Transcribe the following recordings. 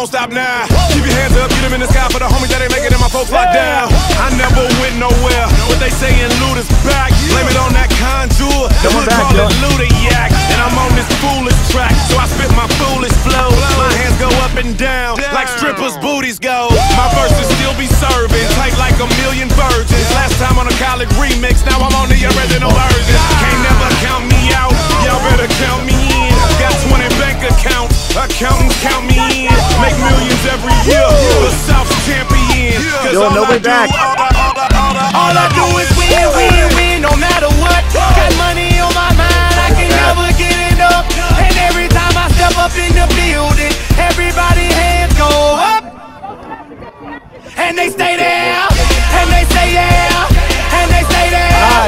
won't stop now. Keep your hands up, get them in the sky for the homies that ain't making it, my folks locked down. I never went nowhere, what they saying loot is back. Blame it on that contour, the hood call it Ludiac. And I'm on this foolish track, so I spit my foolish flow. My hands go up and down, like strippers' booties go. My verses still be serving, tight like a million virgins. Last time on a college remix, now I'm on the original version. Can't never count me out, y'all better count me in. Got 20 bank accounts, accountants count me in. Make millions every year, the South champion. Cause all I do, all I do is win, win, win, no matter what. Got money on my mind, I can never get enough. And every time I step up in the building, everybody hands go up. And they stay there, and they say yeah, and they stay there.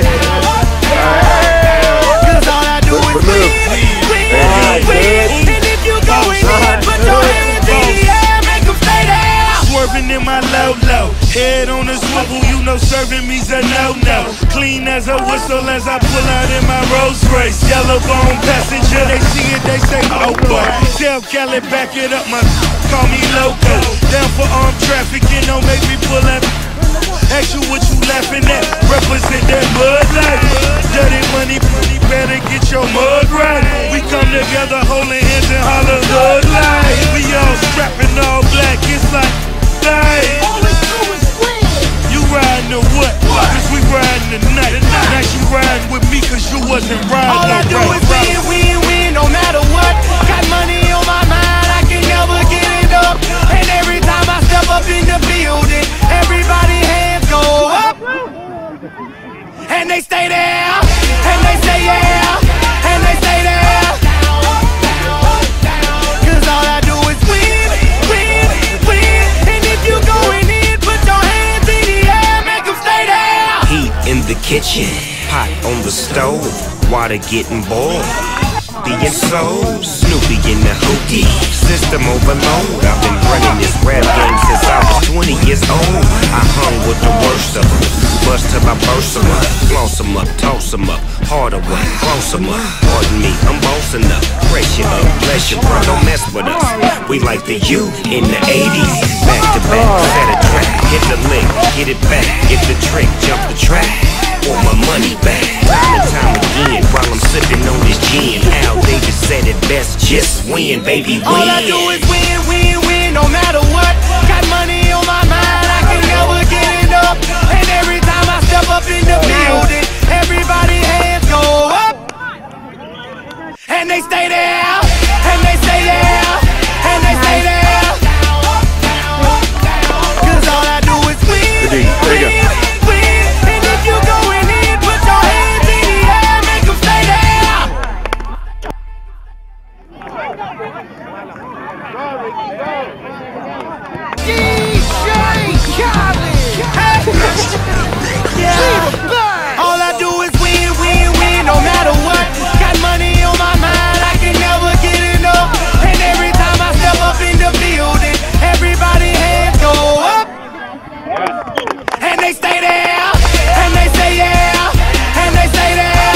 Cause all I do is win, win, win. And if you going in, put your hands in the air, make them stay there. Swerving in my low-low, head on the swivel, you know serving me's a no-no. Clean as a whistle as I pull out in my Rolls Royce. Yellow bone passenger, they see it, they say, oh boy. Tell Cali, back it up, my call me loco. Down for armed trafficking, don't make me pull up. Ask you what you laughing at, represent that mud life. Dirty money, better get your mud right. We come together holding hands and holler hood life. We all strapping all black, it's like life. You riding or what? Cause we riding tonight. Now you riding with me cause you wasn't riding. All I do is win, win, win, no matter what. Got money on my mind, I can never get it up. And every time I step up in the building, everybody hands go up. And they stay there, and they say yeah, and they stay there. Cause all I do is win, win, win. And if you going in, put your hands in the air, make them stay there. Heat in the kitchen, pot on the stove, water getting boiled. Being sold, Snoopy in the hootie, system overload. I've been running this rap game since I was 20 years old. I hung with the worst of them, bust till I burst them up, floss them up, toss them up, harder work, close them up. Pardon me, I'm bossing up, pressure up, bless you, bro, don't mess with us. We like the U in the 80s, back to back, set a track, hit the lick, get it back, get the trick, jump the track. Want my money back, time and time again, while I'm sipping on this gin. Al Davis said it best, just win, baby, win. All I do is win, win, win, no matter what. Got money on my mind, I can never get enough. And every time I step up in the building, everybody hands go up. And they stay there, and they say yeah, and they stay there. Cause all I do is win, win, win. And if you going in, put your hands in the air, make them stay there. All I do is win, win, win, no matter what. Got money on my mind, I can never get enough. And every time I step up in the building, everybody hands go up. And they stay there, and they say yeah, and they stay there.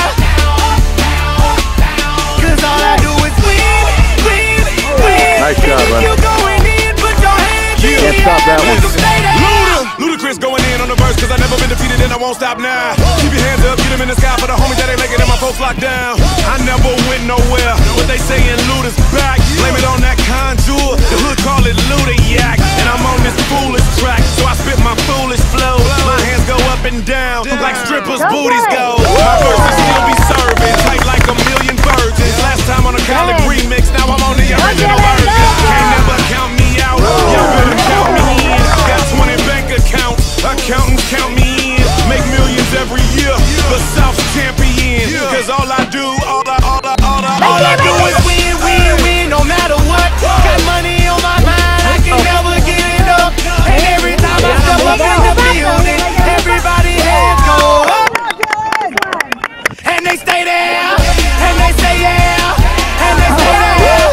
Cause all I do is win, win, win. Nice job, and if you going in, put your hands in the air, make them stay there. Ludacris going in on the verse, cause I never been defeated and I won't stop now. Keep your hands up, get them in the sky for the homies that ain't making it, my folks locked down. I never went nowhere, what they saying loot is back. Blame it on that contour, the hood call it Ludiac. And I'm on this foolish track, so I spit my foolish flow. My hands go up and down, like strippers' booties go. My verses still be serving, tight like a million virgins. Last time on a college remix, now I'm on the original version. Can't never count me out, y'all better count me in. Got 20 bank accounts, accountants count me in. Make millions every year, the South champion. Cause all I do, all I do is win, win, win, no matter what. Got money on my mind, I can never get enough. And every time I step up in the building, everybody hands go up. And they stay there, and they say yeah, and they stay there.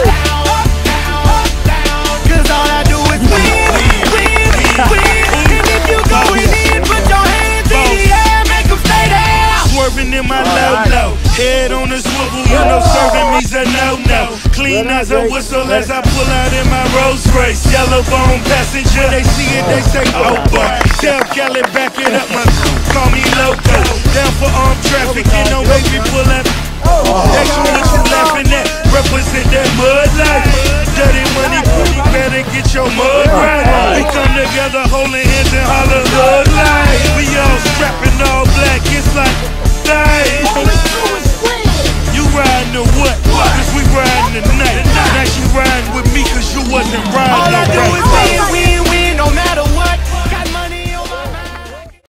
Cause all I do is win, win, win. And if you going in, put your hands in the air, make them stay there. Swerving in my low-low, head on the swivel, you know serving me me's a no-no. Clean as a whistle as I pull out in my Rolls Royce. Yellow bone passenger, they see it, they say, oh boy. Tell Kelly, back it up, my call me loco. Down for armed traffic, and don't make me pull up. Ask you what you laughing at, represent that mud life. Dirty money, you better get your mud right. We come together holding hands and holler hood life. We all strapping all black, it's like night. You riding or what? Cause we riding tonight. Now she riding with me cause you wasn't riding.